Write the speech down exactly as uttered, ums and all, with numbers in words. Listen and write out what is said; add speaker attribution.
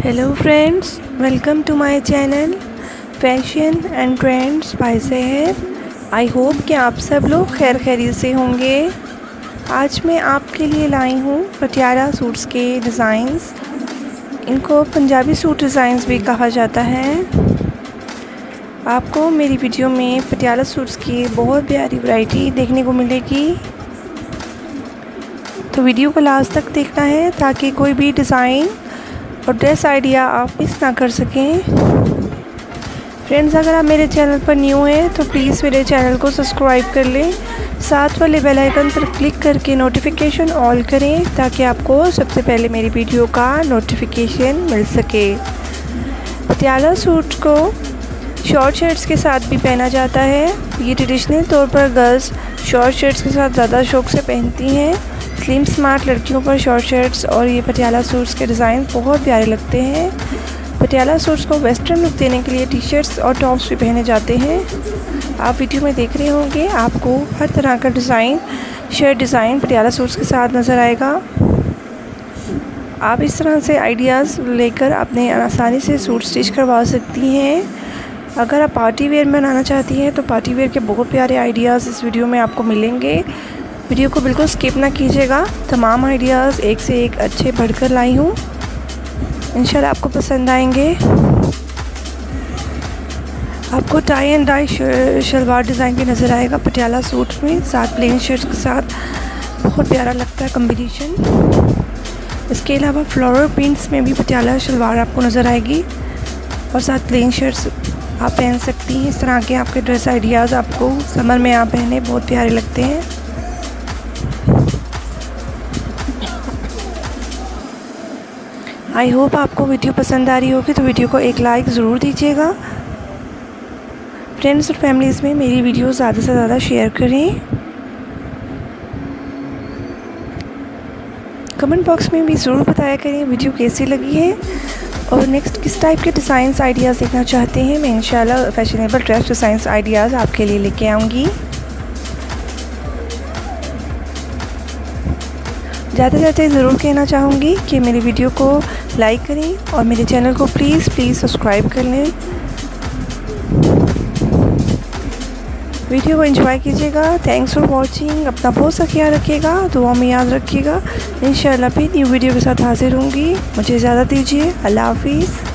Speaker 1: Hello friends, welcome to my channel fashion and trends by Sehar. I hope कि आप सब लोग खैर खैरियत से होंगे। आज मैं आपके लिए लाई हूँ पटियाला सूट्स के डिज़ाइंस। इनको पंजाबी सूट डिज़ाइंस भी कहा जाता है। आपको मेरी वीडियो में पटियाला सूट्स की बहुत प्यारी वैरायटी देखने को मिलेगी, तो वीडियो को लास्ट तक देखना है ताकि कोई भी डिज़ाइन और ड्रेस आइडिया आप मिस ना कर सकें। फ्रेंड्स, अगर आप मेरे चैनल पर न्यू हैं तो प्लीज़ मेरे चैनल को सब्सक्राइब कर लें, साथ वाले बेल आइकन पर क्लिक करके नोटिफिकेशन ऑल करें ताकि आपको सबसे पहले मेरी वीडियो का नोटिफिकेशन मिल सके। पटियाला सूट को शॉर्ट शर्ट्स के साथ भी पहना जाता है। ये ट्रेडिशनल तौर पर गर्ल्स शॉर्ट शर्ट्स के साथ ज़्यादा शौक़ से पहनती हैं। स्लिम स्मार्ट लड़कियों पर शॉर्ट शर्ट्स और ये पटियाला सूट्स के डिज़ाइन बहुत प्यारे लगते हैं। पटियाला सूट्स को वेस्टर्न लुक देने के लिए टी शर्ट्स और टॉप्स भी पहने जाते हैं। आप वीडियो में देख रहे होंगे, आपको हर तरह का design shirt design Patiala suits के साथ नज़र आएगा। आप इस तरह से आइडियाज़ लेकर अपने आसानी से सूट स्टिच करवा सकती हैं। अगर आप पार्टी वेयर में बनाना चाहती हैं तो पार्टी वेयर के बहुत प्यारे आइडियाज़ इस वीडियो में आपको मिलेंगे। वीडियो को बिल्कुल स्किप ना कीजिएगा। तमाम आइडियाज़ एक से एक अच्छे बढ़कर लाई हूँ, इंशाल्लाह आपको पसंद आएंगे। आपको tie and dye salwar design भी नज़र आएगा पटियाला सूट में, साथ प्लेन शर्ट्स के साथ बहुत प्यारा लगता है कॉम्बिनेशन। इसके अलावा फ्लोरल प्रिंट्स में भी पटियाला शलवार आपको नज़र आएगी और साथ प्लेन शर्ट्स आप पहन सकती हैं। इस तरह के आपके ड्रेस आइडियाज़ आपको समर में आप पहने बहुत प्यारे लगते हैं। आई होप आपको वीडियो पसंद आ रही होगी, तो वीडियो को एक लाइक ज़रूर दीजिएगा। फ्रेंड्स और फैमिलीज़ में मेरी वीडियो ज़्यादा से ज़्यादा शेयर करें। कमेंट बॉक्स में भी ज़रूर बताया करें वीडियो कैसी लगी है और नेक्स्ट किस टाइप के डिज़ाइंस आइडियाज़ देखना चाहते हैं। मैं इंशाल्लाह फैशनेबल ड्रेस डिज़ाइंस आइडियाज़ आपके लिए लेके आऊँगी। जाते जाते ज़रूर कहना चाहूँगी कि मेरी वीडियो को लाइक करें और मेरे चैनल को प्लीज़ प्लीज़ सब्सक्राइब कर लें। वीडियो को एंजॉय कीजिएगा। Thanks for watching. अपना बहुत सा ख्याल रखिएगा, दुआ में याद रखिएगा। इंशाल्लाह फिर न्यू वीडियो के साथ हाजिर होंगी। मुझे इजाज़त दीजिए। अल्लाह हाफिज़।